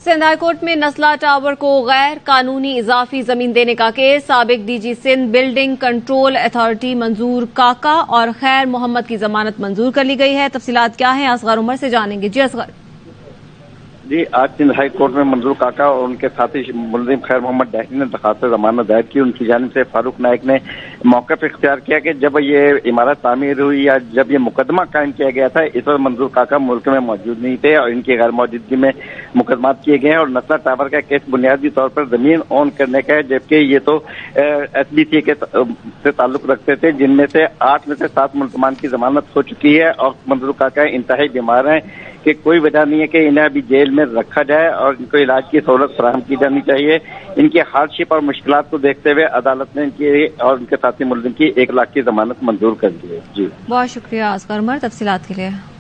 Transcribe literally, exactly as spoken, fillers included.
Sindh high court में नस्ला tower को गैर कानूनी इजाफी जमीन देने का केस। साबिक DG Sindh building control authority Manzoor Kaka और खैर मोहम्मद की जमानत मंजूर कर ली गई है। तफसीलात क्या है, असगर उमर से जानेंगे। जी असगर। जी, आज सिंध हाई कोर्ट में मंजूर काका और उनके साथी मुलजिम खैर मोहम्मद डैनी ने दरखास्त जमानत दायर की। उनकी जानिब से फारूक नाइक ने मौके पर इख्तियार किया कि जब ये इमारत तामीर हुई या जब ये मुकदमा कायम किया गया था, इस वक्त मंजूर काका मुल्क में मौजूद नहीं थे और इनकी गैर मौजूदगी में मुकदमात किए गए हैं। और नस्ला टावर का केस बुनियादी तौर पर जमीन ओन करने का है, जबकि ये तो एस बी सी के से ताल्लुक रखते थे, जिनमें से आठ में से सात मुल्जमान की जमानत हो चुकी है और मंजूर काका इंतहाई बीमार हैं कि कोई वजह नहीं है कि इन्हें अभी जेल में रखा जाए और इनको इलाज की सहूलत फराहम की जानी चाहिए। इनकी हार्डशिप और मुश्किलात को देखते हुए अदालत ने इनकी और उनके साथी मुलजिम की एक लाख की जमानत मंजूर कर दी है। जी, बहुत शुक्रिया असगर उमर तफसीलात के लिए।